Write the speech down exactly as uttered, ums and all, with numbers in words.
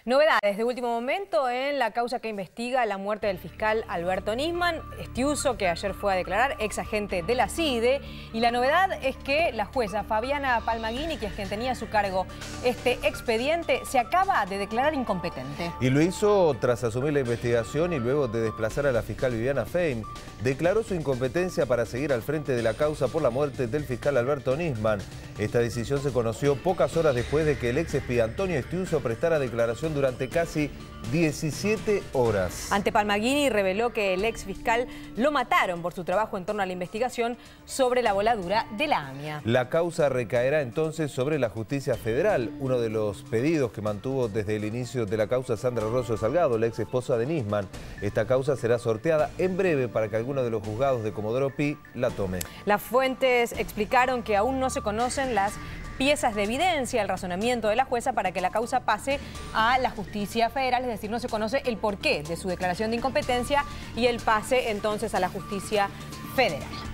Novedades de último momento en la causa que investiga la muerte del fiscal Alberto Nisman, Estiuso, que ayer fue a declarar, ex agente de la C I D E. Y la novedad es que la jueza Fabiana Palmaguini, que es quien tenía a su cargo este expediente, se acaba de declarar incompetente. Y lo hizo tras asumir la investigación y luego de desplazar a la fiscal Viviana Fein. Declaró su incompetencia para seguir al frente de la causa por la muerte del fiscal Alberto Nisman. Esta decisión se conoció pocas horas después de que el ex espía Antonio Estiuso prestara declaración durante casi diecisiete horas. Ante Palmaguini reveló que el ex fiscal lo mataron por su trabajo en torno a la investigación sobre la voladura de la AMIA. La causa recaerá entonces sobre la justicia federal, uno de los pedidos que mantuvo desde el inicio de la causa Sandra Rosso Salgado, la ex esposa de Nisman. Esta causa será sorteada en breve para que alguno de los juzgados de Comodoro Pi la tome. Las fuentes explicaron que aún no se conocen las piezas de evidencia, el razonamiento de la jueza para que la causa pase a la justicia federal, es decir, no se conoce el porqué de su declaración de incompetencia y el pase entonces a la justicia federal.